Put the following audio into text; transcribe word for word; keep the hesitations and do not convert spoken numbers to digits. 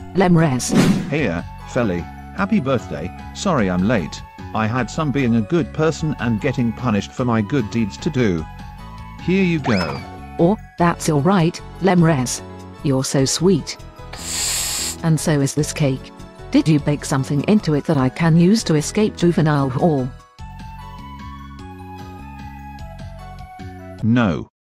Lemres. Here, Feli, happy birthday. Sorry I'm late. I had some being a good person and getting punished for my good deeds to do. Here you go. Oh, that's alright, Lemres. You're so sweet. And so is this cake. Did you bake something into it that I can use to escape juvenile hall? No.